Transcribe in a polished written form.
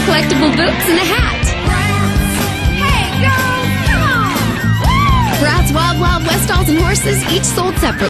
collectible boots, and a hat. Hey, girls, come on! Bratz Wild Wild West dolls and horses, each sold separately.